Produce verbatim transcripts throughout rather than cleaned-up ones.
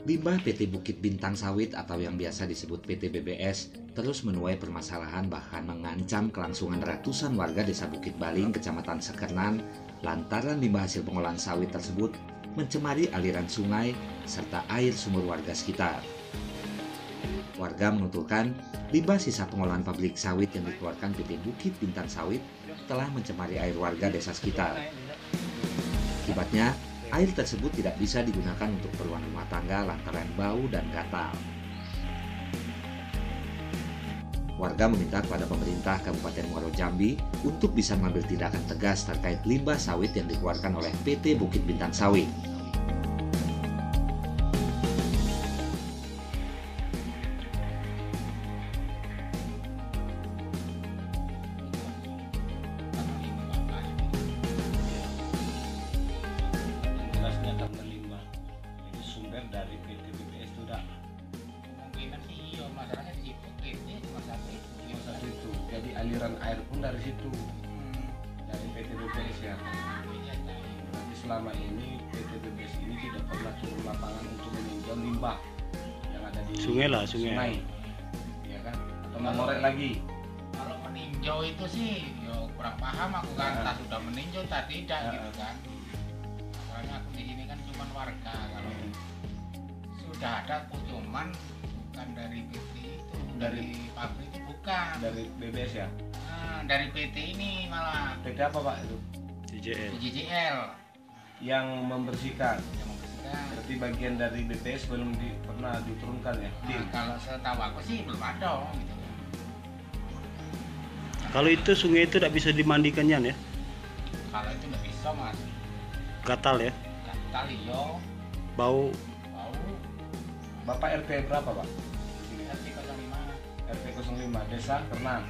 Limbah P T Bukit Bintang Sawit atau yang biasa disebut P T B B S terus menuai permasalahan bahkan mengancam kelangsungan ratusan warga Desa Bukit Baling, Kecamatan Sekernan, lantaran limbah hasil pengolahan sawit tersebut mencemari aliran sungai serta air sumur warga sekitar. Warga menuturkan limbah sisa pengolahan pabrik sawit yang dikeluarkan P T Bukit Bintang Sawit telah mencemari air warga desa sekitar. Akibatnya, air tersebut tidak bisa digunakan untuk keperluan rumah tangga lantaran bau dan gatal. Warga meminta kepada pemerintah Kabupaten Muaro Jambi untuk bisa mengambil tindakan tegas terkait limbah sawit yang dikeluarkan oleh P T Bukit Bintang Sawit. Dari P T B B S sudah kemungkinan sih iya, masalahnya di situ ini cuma satu itu cuma satu itu, jadi aliran air pun dari situ, hmm. dari P T B B S ya. Berarti selama ini P T B B S ini tidak pernah turun lapangan untuk meninjau limbah yang ada di sungai lah sungai, sungai. Ya kan, atau mengorek lagi. Kalau meninjau itu sih yo kurang paham aku kan, Nah. tak sudah meninjau tak tidak Nah. gitu kan. Soalnya aku di sini kan cuma warga, kalau sudah ada kucuman bukan dari P T itu, dari pabrik itu bukan, Dari B B S ya. nah, dari P T ini malah P T apa Pak itu? D J L. J J L Yang membersihkan. yang membersihkan. Berarti bagian dari B B S belum di, pernah diturunkan ya? Nah, Di, kalau setahu aku sih belum ada gitu. Kalau itu sungai itu tidak bisa dimandikan Yan ya, Kalau itu nggak bisa mas, gatal ya, gatal iyo, bau. bau. Bapak R T berapa Pak? R T nol lima. R T nol lima Desa Kernan.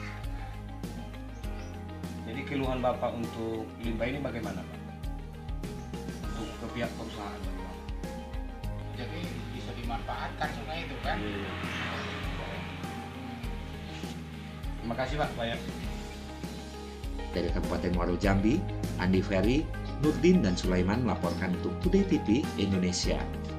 Jadi keluhan Bapak untuk limbah ini bagaimana Pak? Untuk ke pihak perusahaan bagaimana? Jadi bisa dimanfaatkan sungai itu kan. Terima kasih Pak banyak. Dari Kabupaten Muaro Jambi, Andi Ferry, Nurdin dan Sulaiman melaporkan untuk Today T V Indonesia.